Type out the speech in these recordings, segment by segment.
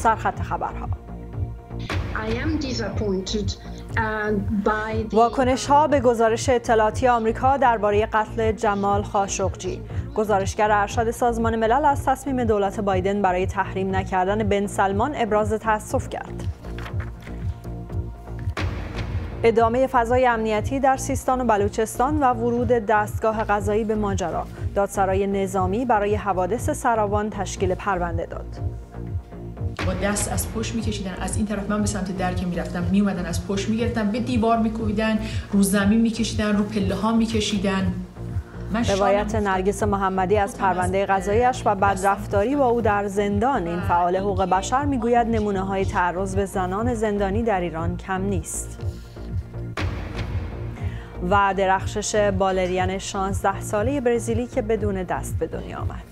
سرخط خبرها. واکنش‌ها به گزارش اطلاعاتی آمریکا درباره قتل جمال خاشقجی. گزارشگر ارشد سازمان ملل از تصمیم دولت بایدن برای تحریم نکردن بن سلمان ابراز تأسف کرد. ادامه فضای امنیتی در سیستان و بلوچستان و ورود دستگاه قضایی به ماجرا. دادسرای نظامی برای حوادث سراوان تشکیل پرونده داد. با دست از پشت میکشیدن، از این طرف من به سمت در که میرفتم میومدن از پشت میگرفتن، به دیوار میکوبیدن، رو زمین میکشیدن، رو پله ها میکشیدن. روایت نرگس محمدی از پرونده قضایی‌اش و بدرفتاری با او در زندان. این فعال حقوق بشر میگوید نمونه‌های تعرض به زنان زندانی در ایران کم نیست. و درخشش بالرین 16 ساله برزیلی که بدون دست به دنیا آمد.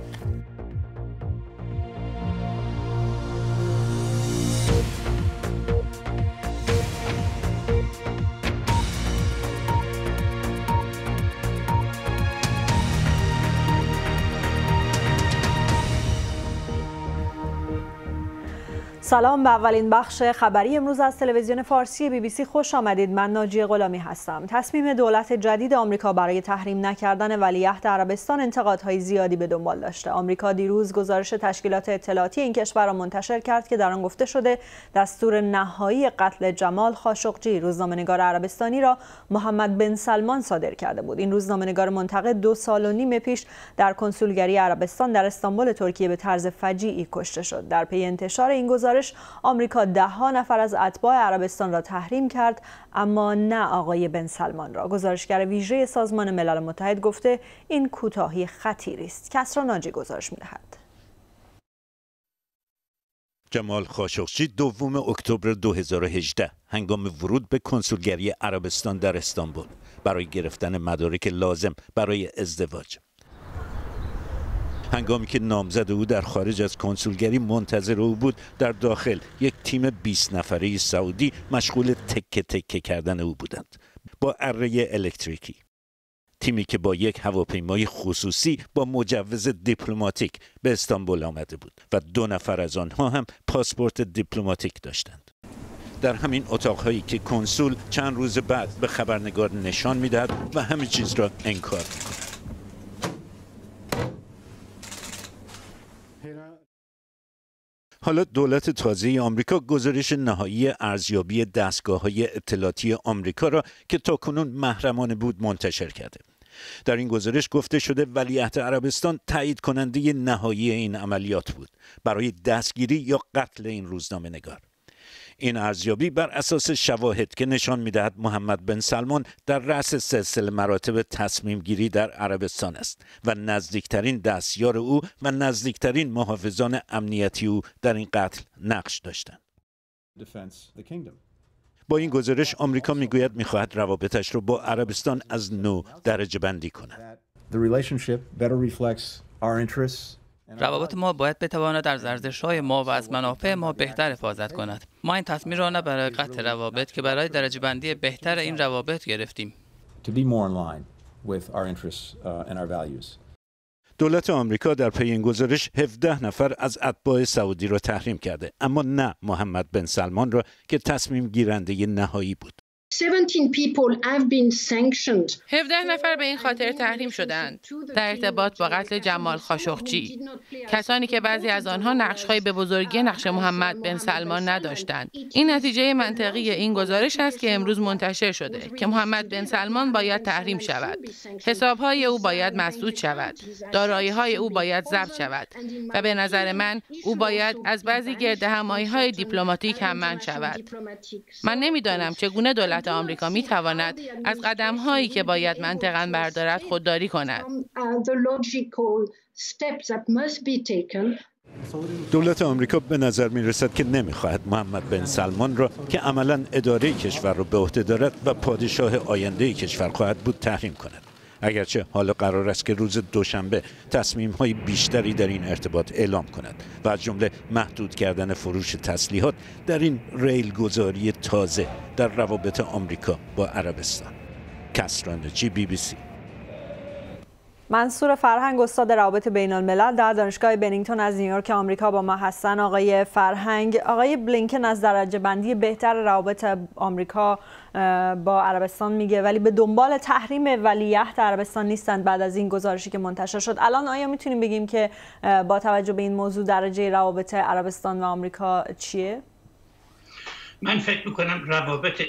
سلام، به اولین بخش خبری امروز از تلویزیون فارسی BBC خوش آمدید. من ناجیه غلامی هستم. تصمیم دولت جدید آمریکا برای تحریم نکردن ولیعهد عربستان انتقادهای زیادی به دنبال داشته. آمریکا دیروز گزارش تشکیلات اطلاعاتی این کشور را منتشر کرد که در آن گفته شده دستور نهایی قتل جمال خاشقجی، روزنامه‌نگار عربستانی، را محمد بن سلمان صادر کرده بود. این روزنامه‌نگار منتقد 2.5 سال پیش در کنسولگری عربستان در استانبول ترکیه به طرز فجیعی کشته شد. در پی انتشار این گزارش آمریکا 10 نفر از اتباع عربستان را تحریم کرد، اما نه آقای بن سلمان را. گزارشگر ویژه سازمان ملل متحد گفته این کوتاهی خطیری است. کسرا ناجی گزارش می‌دهد. جمال خاشقجی 2 اکتبر 2018 هنگام ورود به کنسولگری عربستان در استانبول برای گرفتن مدارک لازم برای ازدواج، هنگامی که نامزد او در خارج از کنسولگری منتظر او بود، در داخل یک تیم 20 نفره سعودی مشغول تکه تکه کردن او بودند با اره الکتریکی. تیمی که با یک هواپیمای خصوصی با مجوز دیپلماتیک به استانبول آمده بود و 2 نفر از آنها هم پاسپورت دیپلماتیک داشتند. در همین اتاقهایی که کنسول چند روز بعد به خبرنگار نشان می‌دهد و همه چیز را انکار می‌کند. حالا دولت تازه آمریکا گزارش نهایی ارزیابی دستگاه‌های اطلاعاتی آمریکا را که تاکنون محرمانه بود منتشر کرده. در این گزارش گفته شده ولیعهد عربستان تایید کننده نهایی این عملیات بود برای دستگیری یا قتل این روزنامه‌نگار. این ارزیابی بر اساس شواهد که نشان می‌دهد محمد بن سلمان در رأس سلسله مراتب تصمیم گیری در عربستان است و نزدیکترین دستیار او و نزدیکترین محافظان امنیتی او در این قتل نقش داشتند. با این گزارش آمریکا میگوید می‌خواهد روابطش را با عربستان از نو درجه بندی کند. روابط ما باید بتواند از ارزش‌های ما و از منافع ما بهتر حفاظت کند. ما این تصمیم را نه برای قطع روابط که برای درجه بندی بهتر این روابط گرفتیم. دولت آمریکا در پی این گزارش 17 نفر از اتباع سعودی را تحریم کرده، اما نه محمد بن سلمان را که تصمیم گیرنده نهایی بود. 17 نفر به این خاطر تحریم شدند در ارتباط با قتل جمال خاشقجی، کسانی که بعضی از آنها نقش‌های به بزرگی نقش محمد بن سلمان نداشتند. این نتیجه منطقی این گزارش است که امروز منتشر شده که محمد بن سلمان باید تحریم شود، حساب‌های او باید مسدود شود، دارایی‌های او باید ضبط شود و به نظر من او باید از بعضی گردهمایی‌های دیپلماتیک هم منع شود. من نمی‌دانم چگونه دولت آمریکا می‌تواند از قدم‌هایی که باید منطقاً بردارد خودداری کند. دولت آمریکا به نظر می‌رسد که نمی‌خواهد محمد بن سلمان را که عملاً اداره کشور را به عهده دارد و پادشاه آینده کشور خواهد بود تحریم کند. اگرچه حالا قرار است که روز دوشنبه تصمیم‌های بیشتری در این ارتباط اعلام کند و از جمله محدود کردن فروش تسلیحات در این ریلگذاری تازه در روابط آمریکا با عربستان. کسرا ناجی، BBC. منصور فرهنگ، استاد روابط بین الملل در دانشگاه بنینگتون از نیویورک آمریکا با ما هستن. آقای فرهنگ، آقای بلینکن از درجه بندی بهتر روابط آمریکا با عربستان میگه، ولی به دنبال تحریم ولیعهد عربستان نیستند بعد از این گزارشی که منتشر شد. الان آیا میتونیم بگیم که با توجه به این موضوع درجه روابط عربستان و آمریکا چیه؟ من فکر میکنم روابط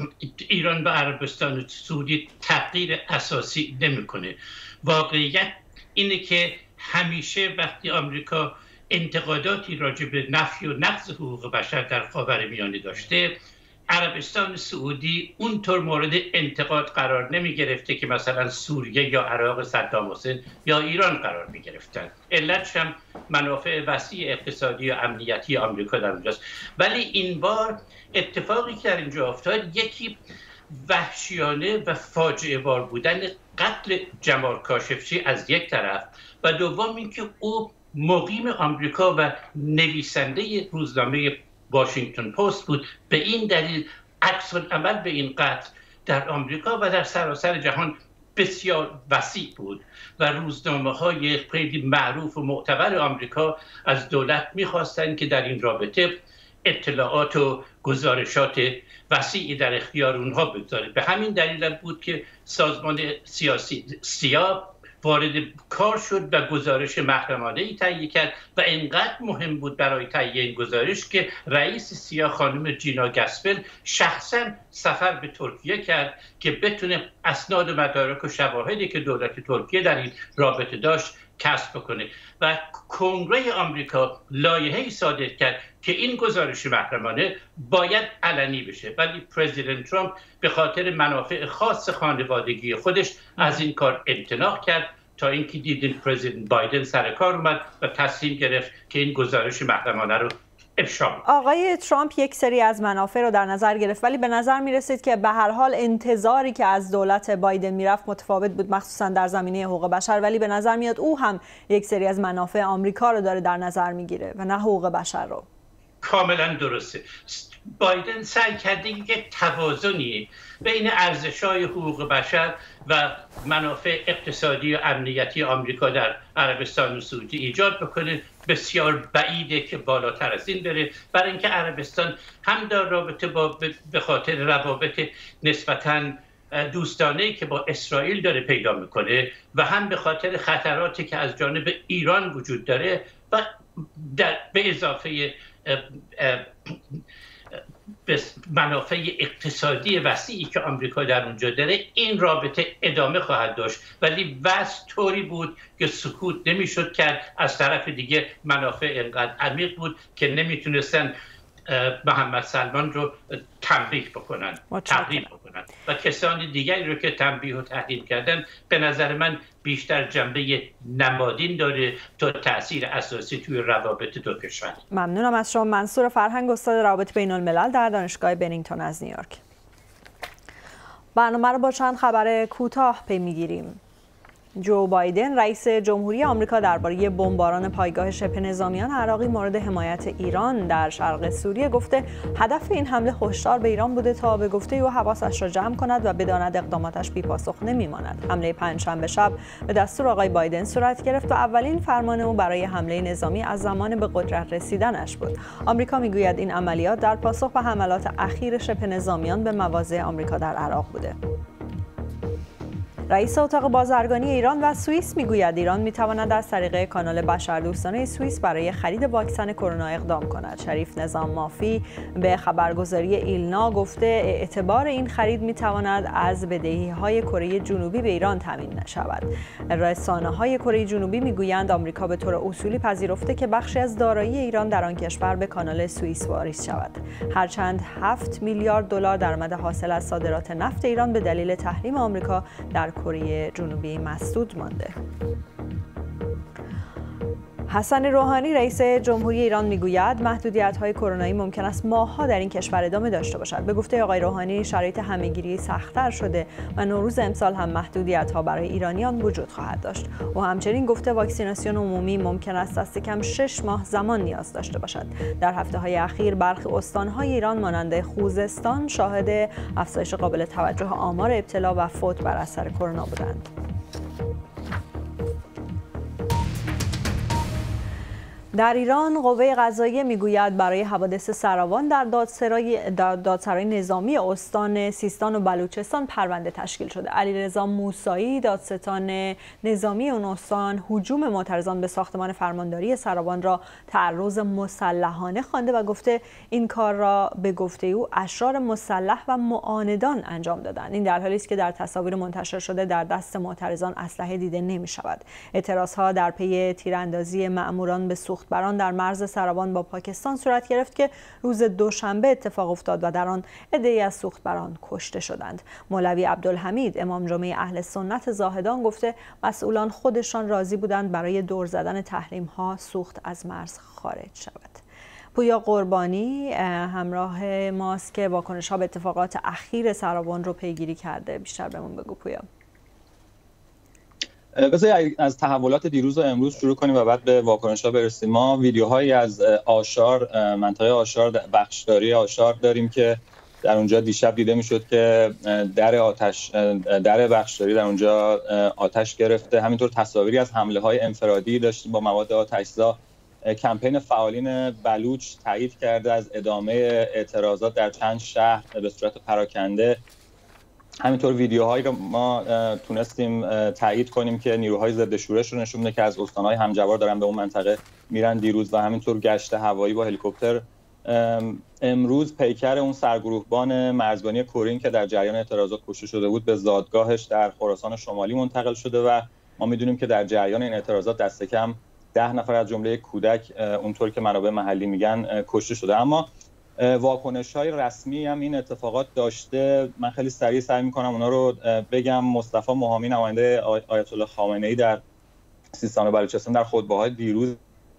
ایران با عربستان سعودی تغییر اساسی نمیکنه. واقعیت اینه که همیشه وقتی آمریکا انتقاداتی راجع به نفی و نقض حقوق بشر در خاورمیانه داشته، عربستان سعودی اونطور مورد انتقاد قرار نمی گرفته که مثلا سوریه یا عراق صدام حسین یا ایران قرار می گرفتن. علتش هم منافع وسیع اقتصادی و امنیتی آمریکا در اونجاست. ولی این بار اتفاقی که در اینجا افتاد یکی وحشیانه و فاجعه بار بودن قتل جمال کاشفچی از یک طرف و دوم اینکه او مقیم آمریکا و نویسنده روزنامه واشنگتن پست بود. به این دلیل عکس العمل به این قتل در آمریکا و در سراسر جهان بسیار وسیع بود و روزنامه‌های خیلی معروف و معتبر آمریکا از دولت می‌خواستند که در این رابطه اطلاعات و گزارشات وسیعی در اختیار اونها بگذاره. به همین دلیل بود که سازمان سیاسی سیا وارد کار شد و گزارش محرمانه‌ای تهیه کرد و اینقدر مهم بود برای تهیه این گزارش که رئیس سیا خانم جینا گسپل شخصا سفر به ترکیه کرد که بتونه اسناد و مدارک و شواهدی که دولت ترکیه در این رابطه داشت کسب بکنه و کنگره آمریکا لایحه‌ای صادر کرد که این گزارش محرمانه باید علنی بشه، ولی پرزیدنت ترامپ به خاطر منافع خاص خانوادگی خودش از این کار امتناع کرد تا اینکه دیدیم پرزیدنت بایدن سر کار اومد و تصمیم گرفت که این گزارش محرمانه رو افشا کنه. آقای ترامپ یک سری از منافع رو در نظر گرفت، ولی به نظر می رسید که به هر حال انتظاری که از دولت بایدن میرفت متفاوت بود، مخصوصا در زمینه حقوق بشر، ولی به نظر میاد او هم یک سری از منافع آمریکا رو داره در نظر میگیره و نه حقوق بشر رو. کاملا درسته. بایدن سعی کرده یک توازنی بین ارزش‌های حقوق بشر و منافع اقتصادی و امنیتی آمریکا در عربستان و سعودی ایجاد بکنه. بسیار بعیده که بالاتر از این بره، برای اینکه عربستان هم در رابطه با به خاطر روابط نسبتاً دوستانه‌ای که با اسرائیل داره پیدا میکنه و هم به خاطر خطراتی که از جانب ایران وجود داره و به اضافه منافع اقتصادی وسیعی که آمریکا در اونجا داره، این رابطه ادامه خواهد داشت. ولی وضع طوری بود که سکوت نمیشد کرد. از طرف دیگه منافع اینقدر عمیق بود که نمیتونستن محمد سلمان رو تنبیه بکنن، تحریم بکنن و کسان دیگری رو که تنبیه و تحریم کردن به نظر من بیشتر جنبه نمادین داره تا تأثیر اساسی توی روابط دو کشور. ممنونم از شما. منصور فرهنگ، استاد روابط بین الملل در دانشگاه بنینگتون از نیویورک. برنامه رو با چند خبر کوتاه پی میگیریم. جو بایدن رئیس جمهوری آمریکا درباره بمباران پایگاه شبه نظامیان عراقی مورد حمایت ایران در شرق سوریه گفته هدف این حمله هشدار به ایران بوده تا به گفته او حواسش را جمع کند و بداند اقداماتش بی‌پاسخ نمیماند. حمله پنجشنبه شب به دستور آقای بایدن صورت گرفت و اولین فرمان او برای حمله نظامی از زمان به قدرت رسیدنش بود. آمریکا میگوید این عملیات در پاسخ به حملات اخیر شبه نظامیان به مواضع آمریکا در عراق بوده. رئیس اتاق بازرگانی ایران و سوئیس میگوید ایران میتواند از طریق کانال بشردوستانه سوئیس برای خرید واکسن کرونا اقدام کند. شریف نظام مافی به خبرگزاری ایلنا گفته اعتبار این خرید میتواند از بدهی‌های کره جنوبی به ایران تامین شود. رسانه‌های کره جنوبی میگویند آمریکا به طور اصولی پذیرفته که بخشی از دارایی ایران در آن کشور به کانال سوئیس واریز شود. هرچند 7 میلیارد دلار درآمد حاصل از صادرات نفت ایران به دلیل تحریم آمریکا در کره جنوبی مسدود مانده. حسن روحانی رئیس جمهوری ایران میگوید محدودیت‌های کرونایی ممکن است ماه‌ها در این کشور ادامه داشته باشد. به گفته آقای روحانی شرایط همه‌گیری سخت‌تر شده و نوروز امسال هم محدودیت‌ها برای ایرانیان وجود خواهد داشت. او همچنین گفته واکسیناسیون عمومی ممکن است دست کم 6 ماه زمان نیاز داشته باشد. در هفته‌های اخیر برخی استان‌های ایران مانند خوزستان شاهد افزایش قابل توجه آمار ابتلا و فوت بر اثر کرونا بودند. در ایران قوه قضاییه میگوید برای حوادث سروان در دادسرای نظامی استان سیستان و بلوچستان پرونده تشکیل شده. علیرضا موسایی دادستان نظامی اون استان هجوم معترضان به ساختمان فرمانداری سروان را تعرض مسلحانه خوانده و گفته این کار را به گفته او اشرار مسلح و معاندان انجام دادند. این در حالی است که در تصاویر منتشر شده در دست معترضان اسلحه دیده نمی شود. اعتراضها در پی تیراندازی مأموران به سوختبران در مرز سروان با پاکستان صورت گرفت که روز دوشنبه اتفاق افتاد و در آن عده‌ای از سوختبران کشته شدند. مولوی عبدالحمید امام جمعه اهل سنت زاهدان گفته مسئولان خودشان راضی بودند برای دور زدن تحریم‌ها سوخت از مرز خارج شود. پویا قربانی همراه ماست که واکنش‌ها به اتفاقات اخیر سروان رو پیگیری کرده. بیشتر بهمون بگو پویا. بذارید از تحولات دیروز و امروز شروع کنیم و بعد به واکنش‌ها برسیم. ما ویدیوهایی از آشار، منطقه آشار، بخشداری آشار داریم که در اونجا دیشب دیده میشد که در بخشداری در اونجا آتش گرفته. همینطور تصاویری از حمله‌های انفرادی داشتیم با مواد آتش‌زا. کمپین فعالین بلوچ تایید کرده از ادامه اعتراضات در چند شهر به صورت پراکنده. همینطور ویدیوهایی رو ما تونستیم تایید کنیم که نیروهای ضد شورش رو نشون میده که از استان‌های همجوار دارن به اون منطقه میرن دیروز، و همینطور گشت هوایی با هلیکوپتر. امروز پیکر اون سرگروهبان مرزبانی کورین که در جریان اعتراضات کشته شده بود به زادگاهش در خراسان شمالی منتقل شده و ما میدونیم که در جریان این اعتراضات دست کم 10 نفر از جمله کودک اونطور که منابع محلی میگن کشته شده. اما واکنش‌های رسمی هم این اتفاقات داشته. من خیلی سریع سعی می‌کنم اونا رو بگم. مصطفی موهامی نماینده آیت الله خامنه‌ای در سیستان و بلوچستان در خطبه‌های دیروز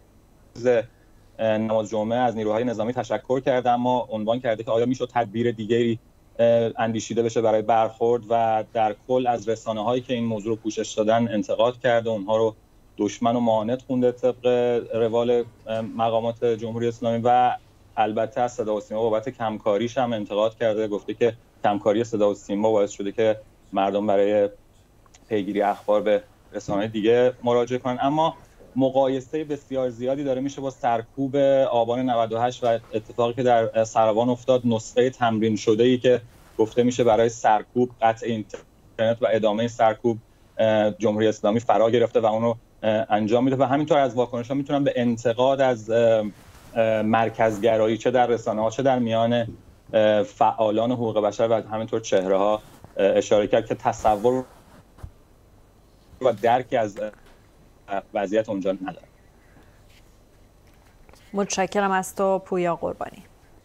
نماز جمعه از نیروهای نظامی تشکر کرده، اما عنوان کرده که آیا میشد تدبیر دیگری اندیشیده بشه برای برخورد، و در کل از رسانه‌هایی که این موضوع رو پوشش دادن انتقاد کرده، اونها رو دشمن و معاند خونده طبق روال مقامات جمهوری اسلامی، و البته از صدا و سیما بابت کمکاریش هم انتقاد کرده. گفته که کمکاری صدا و سیما باعث شده که مردم برای پیگیری اخبار به رسانه‌های دیگه مراجعه کنن. اما مقایسه بسیار زیادی داره میشه با سرکوب آبان 98 و اتفاقی که در سروان افتاد. نسخه تمرین شده‌ای که گفته میشه برای سرکوب، قطع اینترنت و ادامه سرکوب جمهوری اسلامی فرا گرفته و اونو انجام میده. و همینطور از واکنش‌ها میتونم به انتقاد از مرکزگرایی چه در رسانه‌ها چه در میان فعالان حقوق بشر و همینطور چهره‌ها اشاره کرد که تصور و درکی از وضعیت اونجا نداره. متشکرم از تو پویا قربانی.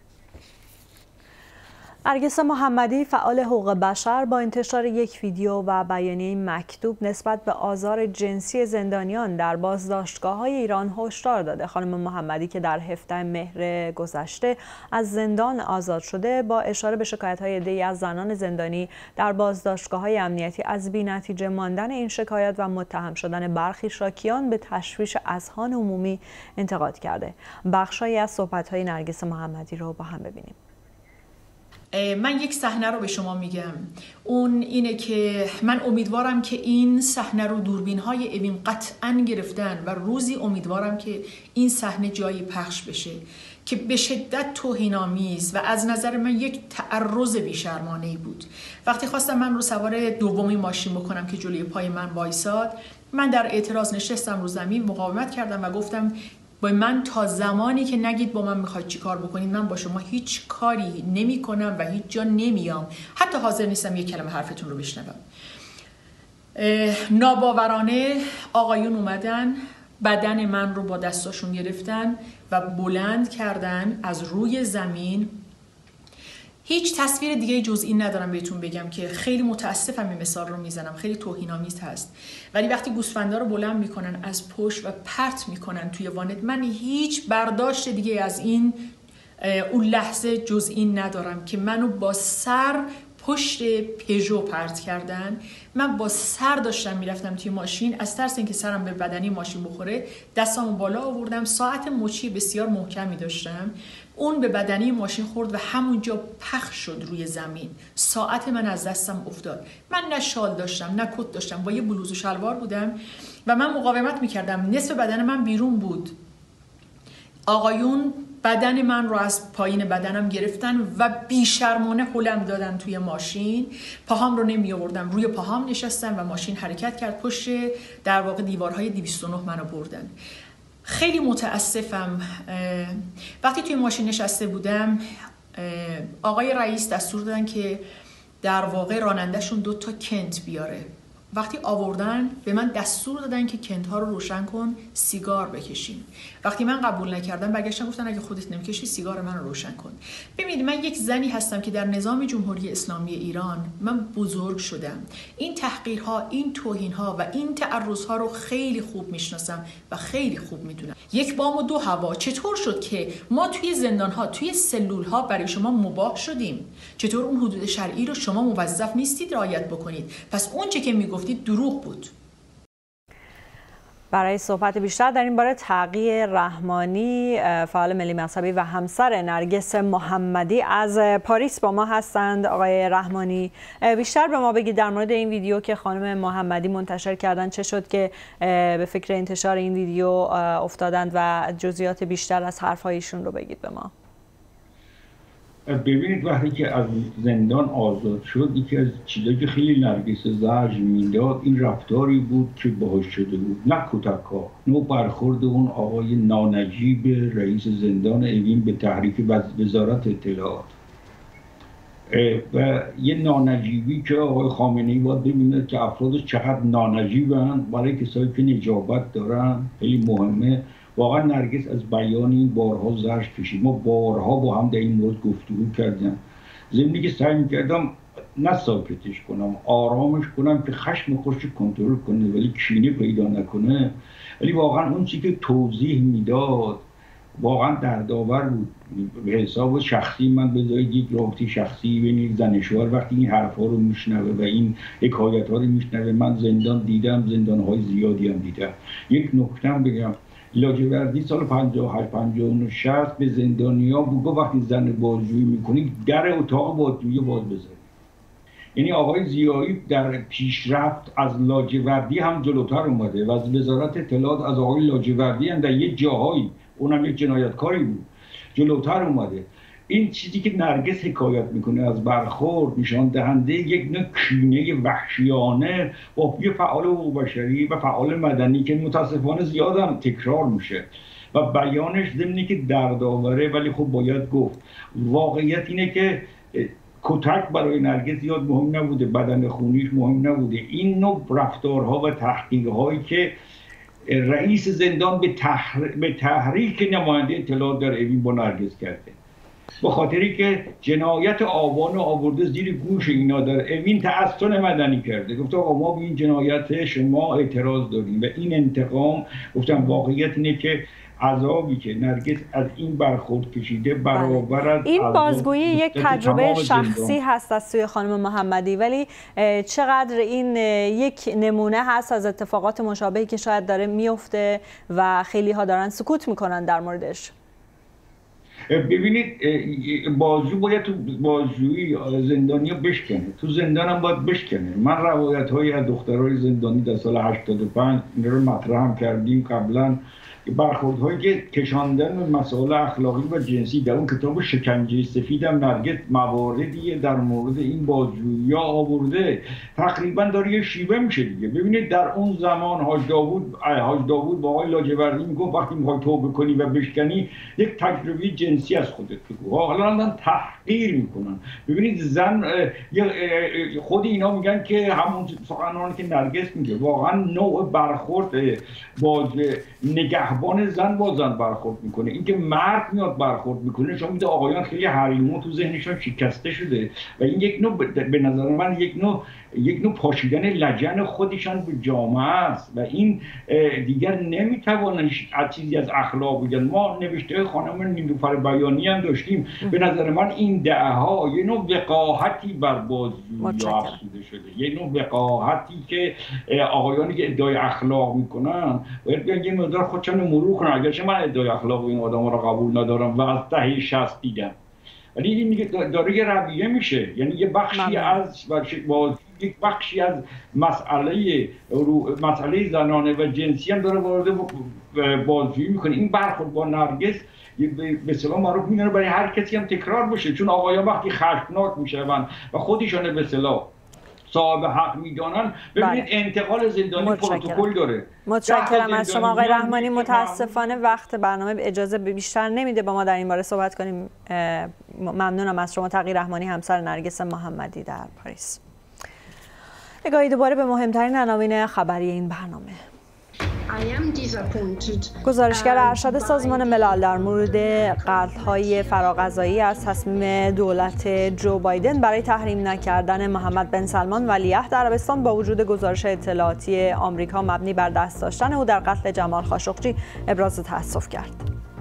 نرگس محمدی فعال حقوق بشر با انتشار یک ویدیو و بیانیه مکتوب نسبت به آزار جنسی زندانیان در بازداشتگاه‌های ایران هشدار داده. خانم محمدی که در 17 مهر گذشته از زندان آزاد شده، با اشاره به شکایت‌های عده‌ای از زنان زندانی در بازداشتگاه‌های امنیتی از بی‌نتیجه ماندن این شکایات و متهم شدن برخی شاکیان به تشویش اذهان عمومی انتقاد کرده. بخشایی از صحبت‌های نرگس محمدی رو با هم ببینیم. من یک صحنه رو به شما میگم. اون اینه که من امیدوارم که این صحنه رو دوربین‌های اوین قطعاً گرفتن و روزی امیدوارم که این صحنه جایی پخش بشه که به شدت توهین‌آمیز و از نظر من یک تعرض بی‌شرمانه‌ای بود. وقتی خواستم من رو سوار دومی ماشین بکنم که جلوی پای من وایساد، من در اعتراض نشستم رو زمین، مقاومت کردم و گفتم با من تا زمانی که نگید با من میخواید چی کار بکنید، من با شما هیچ کاری نمی کنم و هیچ جا نمیام، حتی حاضر نیستم یک کلمه حرفتون رو بشنوم. ناباورانه آقایون اومدن، بدن من رو با دستاشون گرفتن و بلند کردن از روی زمین. هیچ تصویر دیگه جز این ندارم بهتون بگم که خیلی متاسفم این مثال رو میزنم، خیلی توهین‌آمیز هست، ولی وقتی گوسفندا رو بلند میکنن از پشت و پرت میکنن توی وانت، من هیچ برداشت دیگه از این اون لحظه جز این ندارم که منو با سر پشت پژو پرت کردن. من با سر داشتم میرفتم توی ماشین، از ترس اینکه سرم به بدنی ماشین بخوره دستامو بالا آوردم، ساعت مچی بسیار محکمی داشتم، اون به بدنی ماشین خورد و همونجا پخش شد روی زمین. ساعت من از دستم افتاد. من نه شال داشتم نه کت داشتم، با یه بلوز و شلوار بودم و من مقاومت میکردم. نصف بدن من بیرون بود آقایون بدن من رو از پایین بدنم گرفتن و بیشرمانه هلم دادن توی ماشین. پاهام رو نمی آوردم، روی پاهام نشستم و ماشین حرکت کرد. پشت در واقع دیوارهای 209 منو بردن. خیلی متاسفم. وقتی توی ماشین نشسته بودم آقای رئیس دستور دادن که در واقع رانندهشون 2 تا کنت بیاره. وقتی آوردن به من دستور دادن که کنت ها رو روشن کن، سیگار بکشین. وقتی من قبول نکردم برگشتن گفتن اگه خودت نمیکشی سیگار من رو روشن کن. ببینید من یک زنی هستم که در نظام جمهوری اسلامی ایران من بزرگ شدم. این تحقیرها، این توهینها و این تعرضها رو خیلی خوب میشناسم و خیلی خوب میدونم. 1 بام و 2 هوا. چطور شد که ما توی زندانها، توی سلولها برای شما مباح شدیم؟ چطور اون حدود شرعی رو شما موظف نیستید رعایت بکنید؟ پس اون چه که میگفتید دروغ بود. برای صحبت بیشتر در این باره تقی رحمانی، فعال ملی مذهبی و همسر نرگس محمدی از پاریس با ما هستند. آقای رحمانی، بیشتر به ما بگید در مورد این ویدیو که خانم محمدی منتشر کردن، چه شد که به فکر انتشار این ویدیو افتادند و جزئیات بیشتر از حرف‌هایشون رو بگید به ما. ببینید وقتی که از زندان آزاد شد، یکی از چیزایی که خیلی نرگس زجر میداد این رفتاری بود که باهاش شده بود، نه کتک‌ها، نه برخورد اون آقای نانجیب رئیس زندان اوین به تحریک وزارت اطلاعات و یه نانجیبی که آقای خامنه‌ای باید ببینه که افرادش چقدر نانجیبن برای کسایی که نجابت دارن. خیلی مهمه. واقعا نرگس از بیان این بارها زجر کشید. ما بارها با هم در این مورد گفتگو کردیم. ضمنی که سعی می‌کردم نه ساکتش کنم، آرامش کنم که خشم خودش کنترل کنه ولی کینه پیدا نکنه. ولی واقعا اون چیزی که توضیح میداد واقعا دردآور بود. به حساب شخصی من بذارید یک رابطه شخصی بین یک زن و شوهر وقتی این حرفا رو میشنوه و این حکایت‌ها رو میشنوه، من زندان دیدم، زندان‌های زیادی هم دیدم. یک نکته بگم، لاجوردی سال 58 59 60 به زندانیا بود وقتی زن بازجویی میکنید در اتاق بازجویی باز بذارید. یعنی آقای ضیایی در پیشرفت از لاجوردی هم جلوتر اومده و از وزارت اطلاعات از آقای لاجوردی هم در یک جاهایی، اونم یک جنایتکاری بود، جلوتر اومده. این چیزی که نرگس حکایت میکنه از برخورد نشان دهنده یک نوع کینه وحشیانه با یه فعال حقوق بشری و فعال مدنی که متاسفانه زیاد هم تکرار میشه و بیانش ضمنی که دردآوره ولی خب باید گفت. واقعیت اینه که کتک برای نرگس زیاد مهم نبوده، بدن خونیش مهم نبوده. این نوع رفتارها و تحقیرهایی که رئیس زندان به تحریک نماینده اطلاعات در اوین با نرگس کرده، به خاطری که جنایت آوان آورده زیر گوش اینا در اوین تعصن مدنی کرده، گفته آقا ما به این جنایت شما اعتراض داریم و این انتقام. گفتم واقعیت اینه که عذابی که نرگس از این برخورد کشیده برابر از این بازگویی یک تجربه شخصی هست از سوی خانم محمدی، ولی چقدر این یک نمونه هست از اتفاقات مشابهی که شاید داره میفته و خیلی ها دارن سکوت میکنن در موردش. ببینید بازجو باید تو بازجویی زندانی بشکنه، تو زندان هم باید بشکنه. من روایت هایی از دخترای زندانی در سال 85 این رو مطرح هم کردیم قبلا، برخوردهایی که کشاندن به مسائل اخلاقی و جنسی. در اون کتاب شکنجه سفید هم نرگس مواردی در مورد این بازجویی آورده، تقریبا داره یه شیوه میشه دیگه. ببینید در اون زمان حاج داوود با آقای لاجوردی میگفت وقتی میخوای توبه کنی و بشکنی یک تجربه جنسی از خودت بگو. حالا تحقیر میکنن. ببینید زن خود اینا میگن که همون سخنرانی که نرگس میگه، واقعا نوع برخورد با نگهبان زن با زن برخورد میکنه. اینکه مرد میاد برخورد میکنه شما میده آقایان خیلی حریمو تو ذهنشون شکسته شده و این یک نوع به نظر من یک نوع پاشیدن لجن خودشان به جامعه است و این دیگر نمیتوانن چیزی از اخلاق بگن. ما نوشته خانم نیلوفر بیانی هم داشتیم. به نظر من این دعاها یه نوع وقاحتی بر بازجویی افزوده شده، یه نوع وقاحتی که آقایانی که ادعای اخلاق میکنن باید بیان یه مقدار خودشان مرور کنن. اگرچه من ادعای اخلاق این آدما رو قبول ندارم و از دهه 60 دیدم، ولی این دیگه داره یه رویه میشه. یعنی یه بخشی از یک بخشی از مسئله زنانه و جنسی هم داره وارد بازجویی میکنه. این برخورد با نرگس به اصطلاح معروف میدونه برای هر کسی هم تکرار بشه، چون آقایان وقتی خشمناک میشن و خودشون به اصطلاح صاحب حق میدانن، ببینید انتقال زندانی پروتکل داره. متشکرم از شما آقای رحمانی. متاسفانه وقت برنامه اجازه بیشتر نمیده با ما در این باره صحبت کنیم. ممنونم از شما تقی رحمانی، همسر نرگس محمدی در پاریس. نگاهی دوباره به مهمترین عناوین خبری این برنامه. گزارشگر ارشد سازمان ملل در مورد قتل‌های فراغذایی از تصمیم دولت جو بایدن برای تحریم نکردن محمد بن سلمان ولیعهد عربستان با وجود گزارش اطلاعاتی آمریکا مبنی بر دست داشتن او در قتل جمال خاشقجی ابراز تأسف کرد.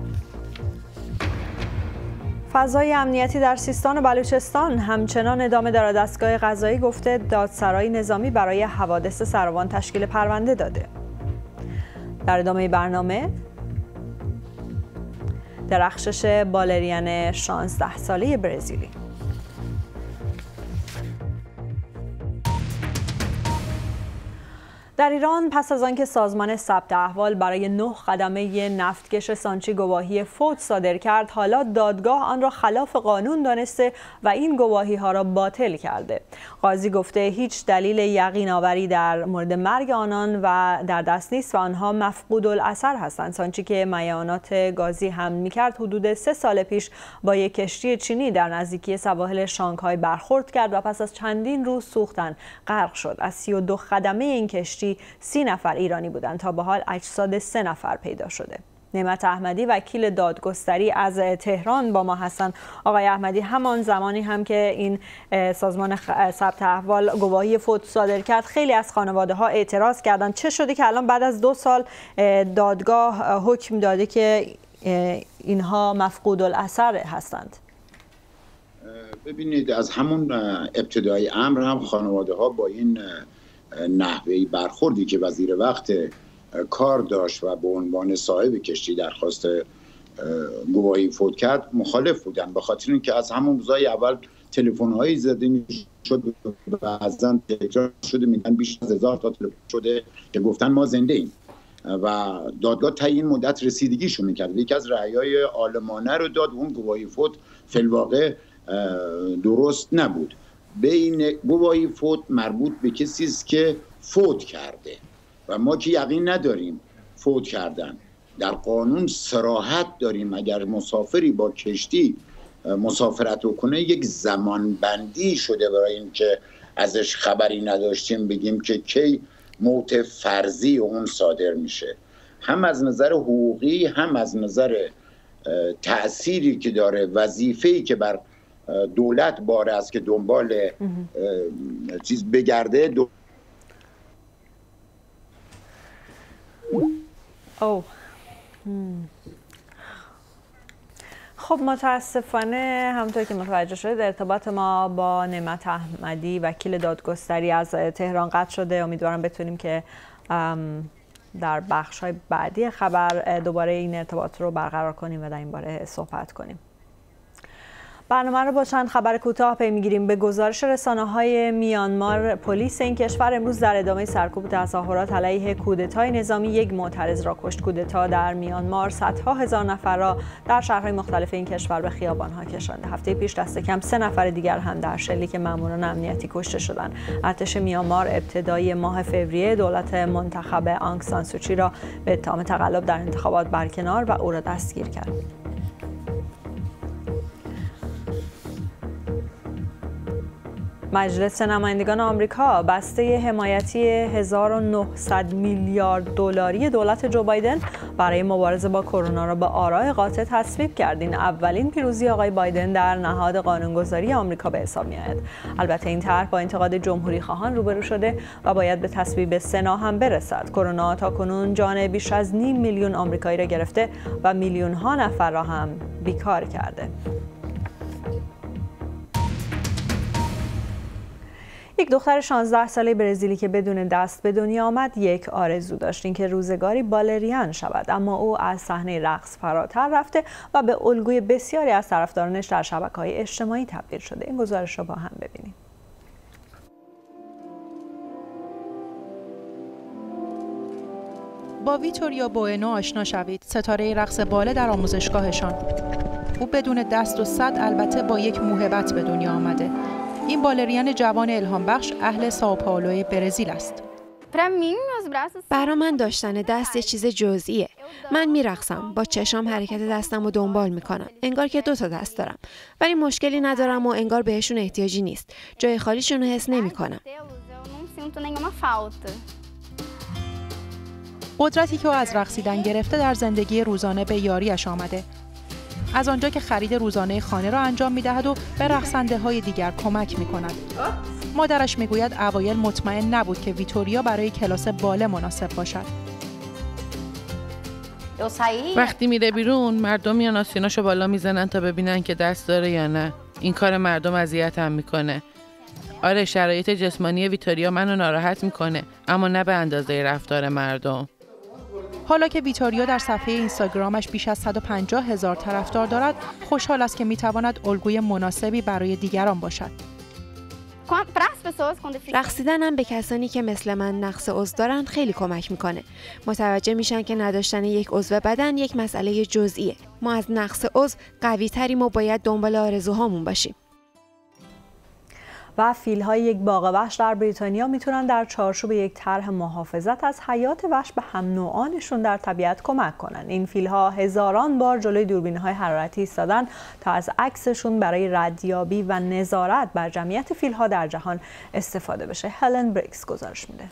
فضای امنیتی در سیستان و بلوچستان همچنان ادامه دارد. دستگاه قضایی گفته دادسرای نظامی برای حوادث سروان تشکیل پرونده داده. در ادامه برنامه درخشش بالرین 16 ساله برزیلی. در ایران پس از آنکه سازمان ثبت احوال برای 9 خدمه نفتکش سانچی گواهی فوت صادر کرد، حالا دادگاه آن را خلاف قانون دانسته و این گواهی‌ها را باطل کرده. قاضی گفته هیچ دلیل یقین آوری در مورد مرگ آنان و در دست نیست و آنها مفقود الاثر هستند. سانچی که میعانات گازی حمل می‌کرد حدود 3 سال پیش با یک کشتی چینی در نزدیکی سواحل شانگهای برخورد کرد و پس از چندین روز سوختن غرق شد. از 32 خدمه این کشتی 30 نفر ایرانی بودند. تا به حال اجساد 3 نفر پیدا شده. نعمت احمدی وکیل دادگستری از تهران با ما هستند. آقای احمدی، همان زمانی هم که این سازمان ثبت احوال گواهی فوت صادر کرد، خیلی از خانواده ها اعتراض کردند. چه شده که الان بعد از 2 سال دادگاه حکم داده که اینها مفقود الاثر هستند؟ ببینید، از همون ابتدای امر هم خانواده ها با این نحوهی برخوردی که وزیر وقت کار داشت و به عنوان صاحب کشتی درخواست گواهی فوت کرد مخالف بودن، به خاطر اینکه از همون روزای اول تلفن‌هایی زده میشد، بعضن تکرار شده، میگن بیش از 1000 تا تلفن شده که گفتن ما زنده ایم و دادگاه تا این مدت رسیدگیشون میکرد. یکی از رأی‌های عالمانه رو داد، اون گواهی فوت فی الواقع درست نبود. بین گواهی فوت مربوط به کسی است که فوت کرده و ما که یقین نداریم فوت کردن. در قانون صراحت داریم اگر مسافری با کشتی مسافرت کنه یک زمان بندی شده برای اینکه ازش خبری نداشتیم بگیم که کی موت فرضی اون صادر میشه. هم از نظر حقوقی هم از نظر تأثیری که داره، وظیفه‌ای که بر دولت باره است که دنبال چیز بگرده. خب متاسفانه همونطور که متوجه شده ارتباط ما با نعمت احمدی وکیل دادگستری از تهران قطع شده. امیدوارم بتونیم که در بخش‌های بعدی خبر دوباره این ارتباط رو برقرار کنیم و در این باره صحبت کنیم. برنامه رو با چند خبر کوتاه پی می‌گیریم. به گزارش رسانه‌های میانمار، پلیس این کشور امروز در ادامه سرکوب تظاهرات علیه کودتای نظامی یک معترض را کشت. کودتا در میانمار صدها هزار نفر را در شهرهای مختلف این کشور به خیابان‌ها کشانده. هفته پیش دست کم 3 نفر دیگر هم در شلیک ماموران امنیتی کشته شدند. ارتش میانمار ابتدای ماه فوریه دولت منتخب آنگ سان سوچی را به اتهام تقلب در انتخابات برکنار و او را دستگیر کرد. مجلس نمایندگان آمریکا بسته حمایتی 1900 میلیارد دلاری دولت جو بایدن برای مبارزه با کرونا را به آراء قاطع تصویب کرد. این اولین پیروزی آقای بایدن در نهاد قانونگذاری آمریکا به حساب می‌آید. البته این طرح با انتقاد جمهوری خواهان روبرو شده و باید به تصویب سنا هم برسد. کرونا تاکنون جان بیش از 500,000 میلیون آمریکایی را گرفته و میلیون‌ها نفر را هم بیکار کرده. یک دختر 16 ساله برزیلی که بدون دست به دنیا آمد یک آرزو داشت، اینکه روزگاری بالرین شود، اما او از صحنه رقص فراتر رفته و به الگوی بسیاری از طرفدارانش در شبکه‌های اجتماعی تبدیل شده. این گزارش را با هم ببینیم. با ویتوریا بوئنو آشنا شوید، ستاره رقص باله در آموزشگاهشان. او بدون دست و صد البته با یک موهبت به دنیا آمده. این بالرین جوان الهام بخش اهل سائوپائولو برزیل است. برای من داشتن دست یه چیز جزئیه. من میرقصم، با چشام حرکت دستم رو دنبال میکنم. انگار که 2 تا دست دارم. ولی مشکلی ندارم و انگار بهشون احتیاجی نیست. جای خالیشون رو حس نمیکنم. قدرتی که او از رقصیدن گرفته در زندگی روزانه به یاریش آمده. از آنجا که خرید روزانه خانه را انجام می‌دهد و به رقصنده‌های دیگر کمک می‌کند. مادرش می‌گوید اوایل مطمئن نبود که ویتوریا برای کلاس باله مناسب باشد. وقتی میره بیرون مردم میان آستیناشو بالا میزنن تا ببینن که دست داره یا نه. این کار مردم اذیتم میکنه. آره، شرایط جسمانی ویتوریا منو ناراحت میکنه، اما نه به اندازه رفتار مردم. حالا که ویتوریا در صفحه اینستاگرامش بیش از 150,000 طرفدار دارد، خوشحال است که میتواند الگوی مناسبی برای دیگران باشد. رقصیدنم به کسانی که مثل من نقص عضو دارن خیلی کمک میکنه. متوجه میشن که نداشتن یک عضو بدن یک مسئله جزئیه. ما از نقص عضو قوی تریم و باید دنبال آرزوهامون باشیم. و فیل‌های یک باغ وحش در بریتانیا میتونن در چارچوب یک طرح محافظت از حیات وحش به هم نوعانشون در طبیعت کمک کنن. این فیل‌ها هزاران بار جلوی دوربین‌های حرارتی ایستادن تا از عکسشون برای ردیابی و نظارت بر جمعیت فیل‌ها در جهان استفاده بشه. هلن بریکس گزارش میده.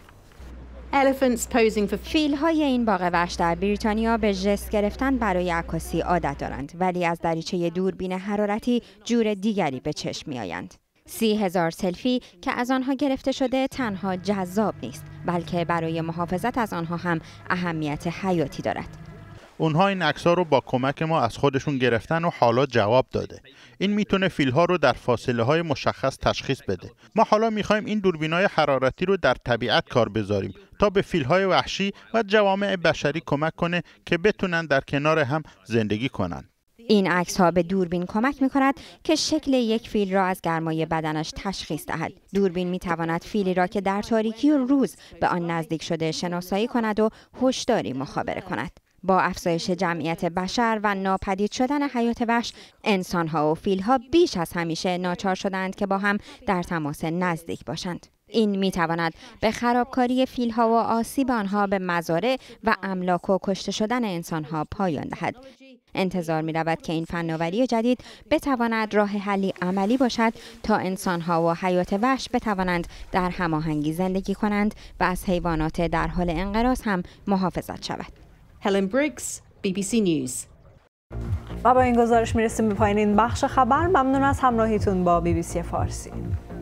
فیل‌های این باغ وحش در بریتانیا به ژست گرفتن برای عکاسی عادت دارند، ولی از دریچه دوربین حرارتی جور دیگری به چشم می‌آیند. 30,000 سلفی که از آنها گرفته شده تنها جذاب نیست، بلکه برای محافظت از آنها هم اهمیت حیاتی دارد. اونها این عکس‌ها رو با کمک ما از خودشون گرفتن و حالا جواب داده. این میتونه فیل‌ها رو در فاصله‌های مشخص تشخیص بده. ما حالا می‌خوایم این دوربین‌های حرارتی رو در طبیعت کار بذاریم تا به فیل‌های وحشی و جوامع بشری کمک کنه که بتونن در کنار هم زندگی کنن. این عکس‌ها به دوربین کمک می‌کند که شکل یک فیل را از گرمای بدنش تشخیص دهد. دوربین می‌تواند فیلی را که در تاریکی و روز به آن نزدیک شده شناسایی کند و هشداری مخابره کند. با افزایش جمعیت بشر و ناپدید شدن حیات وحش، انسان‌ها و فیل‌ها بیش از همیشه ناچار شدند که با هم در تماس نزدیک باشند. این می‌تواند به خرابکاری فیل‌ها و آسیب آنها به مزارع و املاک و کشته شدن انسان‌ها پایان دهد. انتظار می‌رود که این فناوری جدید بتواند راه حلی عملی باشد تا انسان‌ها و حیات وحش بتوانند در هماهنگی زندگی کنند و از حیوانات در حال انقراض هم محافظت شود. هلن بریکس، BBC نیوز. و با این گزارش میرسیم به پایان این بخش خبر. ممنون از همراهیتون با BBC فارسی.